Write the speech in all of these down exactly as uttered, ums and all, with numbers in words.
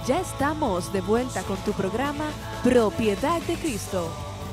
Ya estamos de vuelta con tu programa Propiedad de Cristo.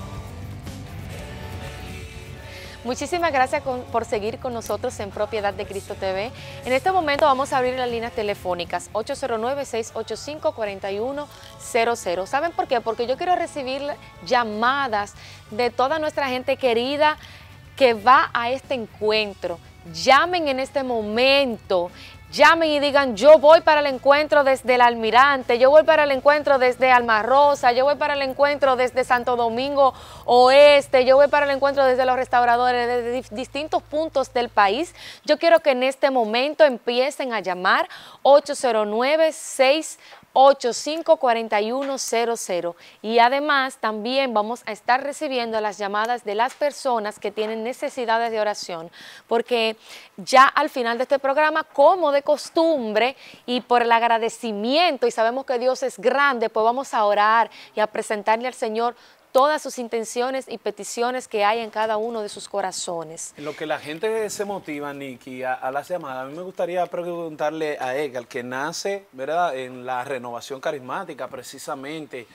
Muchísimas gracias con, por seguir con nosotros en Propiedad de Cristo T V. En este momento vamos a abrir las líneas telefónicas ocho cero nueve, seis ocho cinco, cuatro uno cero cero. ¿Saben por qué? Porque yo quiero recibir llamadas de toda nuestra gente querida que va a este encuentro. Llamen en este momento. Llamen y digan, yo voy para el encuentro desde el Almirante, yo voy para el encuentro desde Alma Rosa, yo voy para el encuentro desde Santo Domingo Oeste, yo voy para el encuentro desde los restauradores, desde distintos puntos del país. Yo quiero que en este momento empiecen a llamar ocho cero nueve, seis ocho cinco, cuatro uno cero cero. Y además también vamos a estar recibiendo las llamadas de las personas que tienen necesidades de oración, porque ya al final de este programa, como de costumbre y por el agradecimiento, y sabemos que Dios es grande, pues vamos a orar y a presentarle al Señor todas sus intenciones y peticiones que hay en cada uno de sus corazones. En lo que la gente se motiva, Nikki, a, a las llamadas, a mí me gustaría preguntarle a Edgar, que nace, ¿verdad?, en la renovación carismática, precisamente,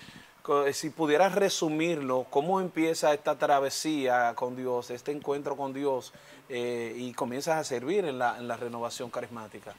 si pudieras resumirlo, ¿cómo empieza esta travesía con Dios, este encuentro con Dios, eh, y comienzas a servir en la, en la renovación carismática?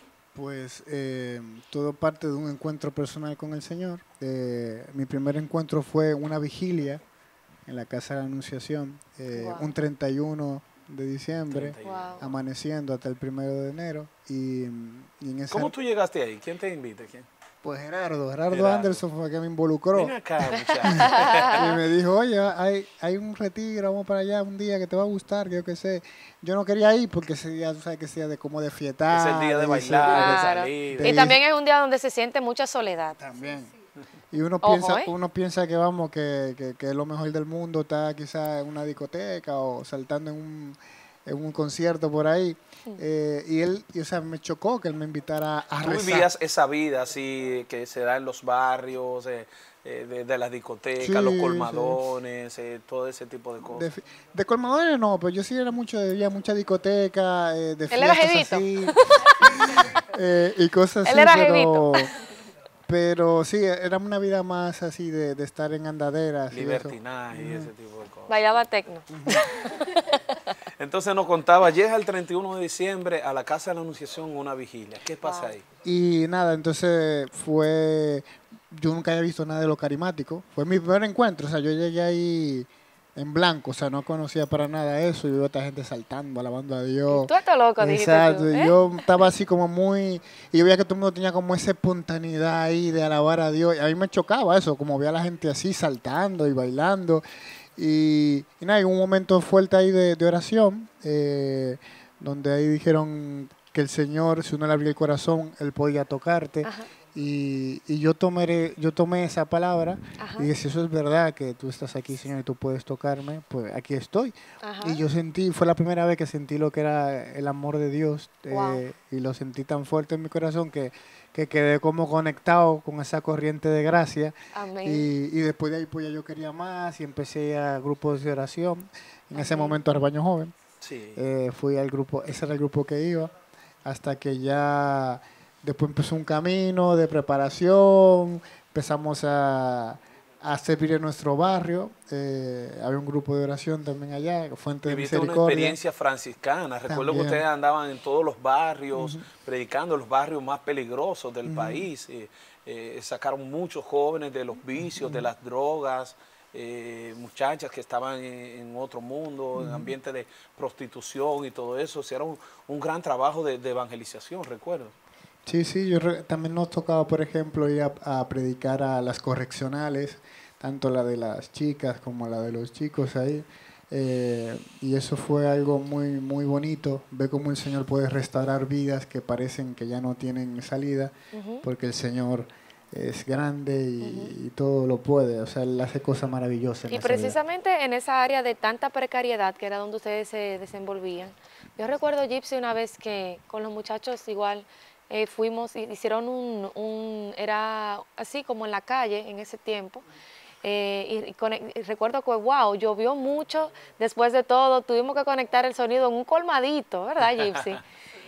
Pues eh, todo parte de un encuentro personal con el Señor. Eh, mi primer encuentro fue una vigilia en la Casa de la Anunciación, eh, wow. un treinta y uno de diciembre, Wow. amaneciendo hasta el primero de enero. Y, y en esa... ¿Cómo tú llegaste ahí? ¿Quién te invita? ¿Quién? Pues Gerardo, Gerardo, Gerardo Anderson fue el que me involucró. Ven acá, muchacho. Y me dijo, oye, hay, hay un retiro, vamos para allá un día que te va a gustar, que yo qué sé. Yo no quería ir porque ese día, tú sabes que sea de como de fiestar. Es el día de bailar, Claro. de salir. Y también es un día donde se siente mucha soledad. También. Y uno Ojo, piensa, ¿eh? uno piensa que vamos, que, que, que es lo mejor del mundo, está quizás en una discoteca o saltando en un, en un concierto por ahí. Eh, y él, y, o sea, me chocó que él me invitara a ¿Tú rezar. vivías esa vida así que se da en los barrios, eh, eh, de, de las discotecas, Sí, los colmadones, sí. eh, todo ese tipo de cosas? De, de colmadones no, pero yo sí era mucho de día, mucha discoteca, eh, de Él era fiestas jevito. así. eh, y cosas Él así, era pero, jevito. pero sí, era una vida más así de, de estar en andaderas. Libertinaje y, y ese tipo de cosas. Bailaba tecno. Entonces nos contaba, llega el treinta y uno de diciembre a la Casa de la Anunciación una vigilia. ¿Qué pasa Wow. ahí? Y nada, entonces fue, yo nunca había visto nada de lo carismático. Fue mi primer encuentro, o sea, yo llegué ahí en blanco, o sea, no conocía para nada eso. Y veo a esta gente saltando, alabando a Dios. Tú estás loco, dijiste Exacto, tú, ¿eh? yo estaba así como muy, y yo veía que todo el mundo tenía como esa espontaneidad ahí de alabar a Dios. Y a mí me chocaba eso, como veía a la gente así saltando y bailando. Y, y nada, en un momento fuerte ahí de, de oración, eh, donde ahí dijeron que el Señor, si uno le abría el corazón, Él podía tocarte. Ajá. Y, y yo, tomé, yo tomé esa palabra. Ajá. Y dije, si eso es verdad, que tú estás aquí, Señor, y tú puedes tocarme, pues aquí estoy. Ajá. Y yo sentí, fue la primera vez que sentí lo que era el amor de Dios. Wow. eh, y lo sentí tan fuerte en mi corazón que, que quedé como conectado con esa corriente de gracia. Amén. Y, y después de ahí pues ya yo quería más y empecé a grupos de oración. En ese Amén. momento Arbaño Joven. Sí. Eh, fui al grupo, ese era el grupo que iba, hasta que ya después empezó un camino de preparación, empezamos a, a servir en nuestro barrio, eh, había un grupo de oración también allá, Fuente de Viviste una Misericordia. experiencia franciscana. Recuerdo También. que ustedes andaban en todos los barrios, Ujú. predicando los barrios más peligrosos del Ujú. país. Eh, eh, sacaron muchos jóvenes de los vicios, de las drogas, eh, muchachas que estaban en, en otro mundo, en ambiente de prostitución y todo eso. Hicieron un, un gran trabajo de, de evangelización, recuerdo. Sí, sí, yo re- también nos tocaba, por ejemplo, ir a, a predicar a las correccionales, tanto la de las chicas como la de los chicos ahí. Eh, y eso fue algo muy, muy bonito, ver cómo el Señor puede restaurar vidas que parecen que ya no tienen salida, Ujú. porque el Señor es grande y, Ujú. y todo lo puede, o sea, Él hace cosas maravillosas en Y esa vida. precisamente en esa área de tanta precariedad, que era donde ustedes se desenvolvían, yo recuerdo, Gypsy, una vez que con los muchachos igual eh, fuimos, y hicieron un, un, era así como en la calle en ese tiempo, eh, y, y conec- y recuerdo que, wow, llovió mucho, después de todo tuvimos que conectar el sonido en un colmadito, ¿verdad, Gypsy?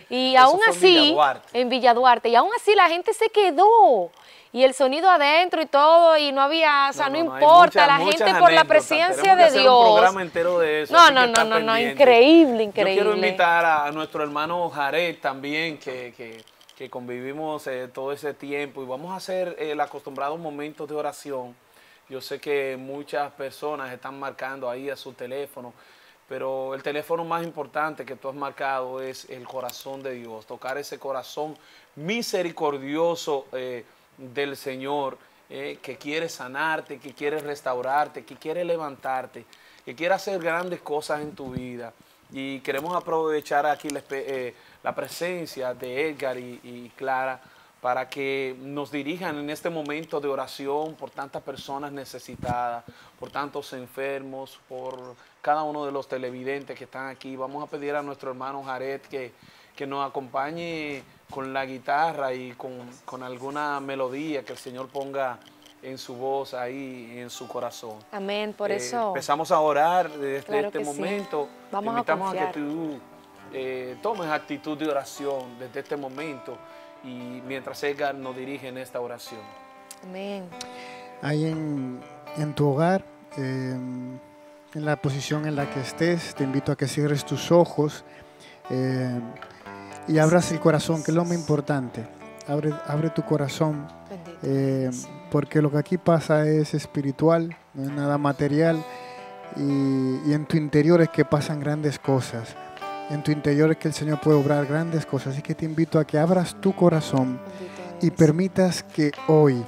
Y Eso aún fue en así, Villa Duarte. en Villa Duarte, y aún así la gente se quedó. Y el sonido adentro y todo, y no había, o sea, no, hay importa, muchas- la muchas gente por la anécdotas. presencia Tenemos que de hacer Dios. un programa entero de eso. No, así no, que no, está no, no, pendiente. increíble, increíble. Yo quiero invitar a nuestro hermano Jared también, que, que, que convivimos eh, todo ese tiempo, y vamos a hacer eh, el acostumbrado momento de oración. Yo sé que muchas personas están marcando ahí a su teléfono, pero el teléfono más importante que tú has marcado es el corazón de Dios, tocar ese corazón misericordioso eh, del Señor, eh, que quiere sanarte, que quiere restaurarte, que quiere levantarte, que quiere hacer grandes cosas en tu vida. Y queremos aprovechar aquí la, eh, la presencia de Edgar y, y Clara para que nos dirijan en este momento de oración por tantas personas necesitadas, por tantos enfermos, por cada uno de los televidentes que están aquí. Vamos a pedir a nuestro hermano Jared que, que nos acompañe con la guitarra y con, con alguna melodía que el Señor ponga en su voz ahí, en su corazón. Amén, por Eh, eso. empezamos a orar desde Claro este que sí. momento. Vamos Te a invitamos a, confiar. que tú eh, tomes actitud de oración desde este momento, y mientras Edgar nos dirige en esta oración. Amén. Ahí en, en tu hogar, eh, en la posición en la que estés, te invito a que cierres tus ojos eh, y abras el corazón, que es lo más importante. Abre, abre tu corazón, Bendito. eh, porque lo que aquí pasa es espiritual, no es nada material, y, y en tu interior es que pasan grandes cosas. En tu interior es que el Señor puede obrar grandes cosas. Así que te invito a que abras tu corazón Bendito y eres. permitas que hoy,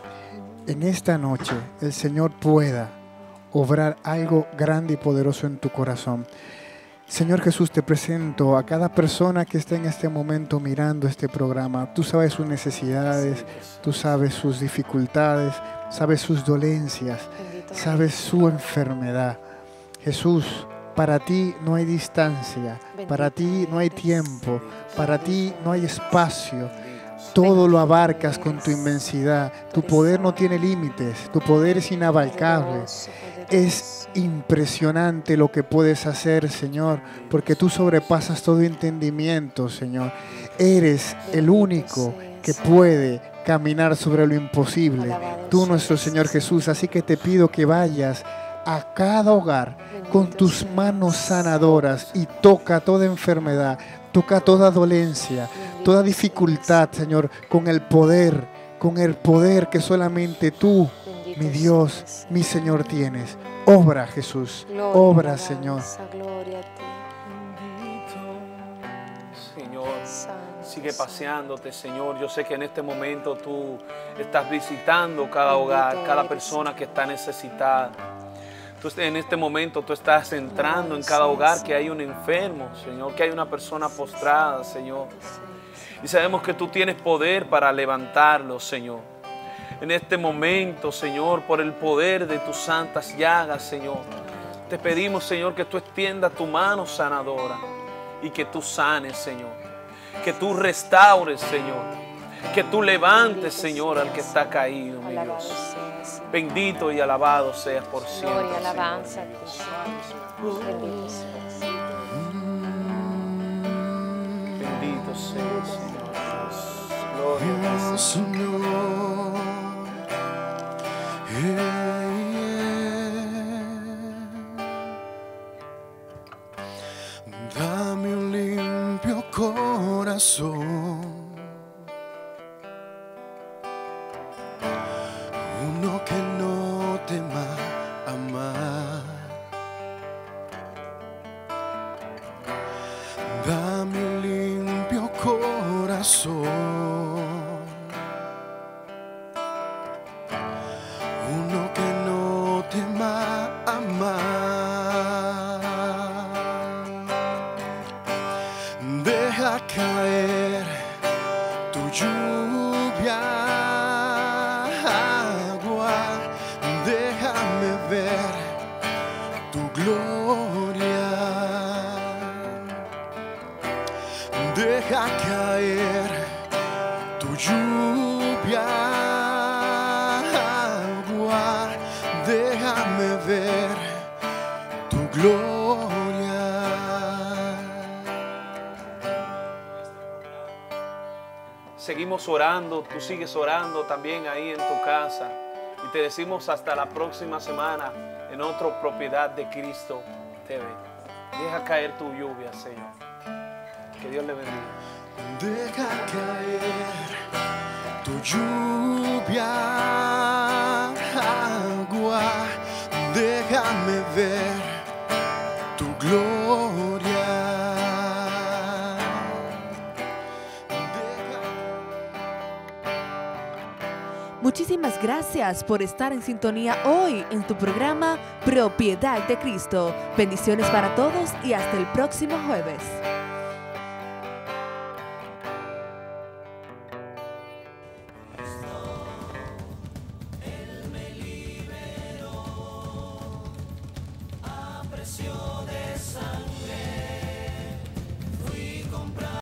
en esta noche, el Señor pueda obrar algo grande y poderoso en tu corazón. Señor Jesús, te presento a cada persona que está en este momento mirando este programa. Tú sabes sus necesidades, tú sabes sus dificultades, sabes sus dolencias, Bendito sabes su enfermedad. Jesús, para ti no hay distancia, para ti no hay tiempo, para ti no hay espacio. Todo lo abarcas con tu inmensidad. Tu poder no tiene límites, tu poder es inabarcable. Es impresionante lo que puedes hacer, Señor, porque tú sobrepasas todo entendimiento, Señor. Eres el único que puede caminar sobre lo imposible. Tú, nuestro Señor Jesús, así que te pido que vayas a cada hogar con tus manos sanadoras y toca toda enfermedad, toca toda dolencia, toda dificultad, Señor, con el poder, con el poder que solamente tú, mi Dios, mi Señor, tienes. Obra, Jesús, obra, Señor. Gloria a ti. Señor, Santo, sigue santo. paseándote, Señor. Yo sé que en este momento tú estás visitando cada Bendito hogar, cada eres, persona que Señor. está necesitada. Tú, en este momento tú estás entrando en cada hogar que hay un enfermo, Señor, que hay una persona postrada, Señor. Y sabemos que tú tienes poder para levantarlo, Señor. En este momento, Señor, por el poder de tus santas llagas, Señor, te pedimos, Señor, que tú extiendas tu mano sanadora y que tú sanes, Señor. Que tú restaures, Señor. Que tú levantes, Señor, al que está caído, mi Alabado Dios. seas. Bendito y alabado seas por siempre. Gloria, Señor. alabanza a ti, Señor. Bendito seas. Bendito seas, Señor Jesús. Gloria a ti, Señor. Señor, dame un limpio corazón, uno que no tema amar. Dame un limpio corazón, uno que no tema amar. Deja caer tu lluvia, agua, déjame ver tu gloria. Deja caer tu lluvia, agua, déjame ver tu gloria. seguimos orando, tú sigues orando también ahí en tu casa. Y te decimos hasta la próxima semana en otra Propiedad de Cristo T V. Deja caer tu lluvia, Señor. Que Dios le bendiga. Deja caer tu lluvia, agua, déjame ver tu gloria. Deja... Muchísimas gracias por estar en sintonía hoy en tu programa Propiedad de Cristo. Bendiciones para todos y hasta el próximo jueves.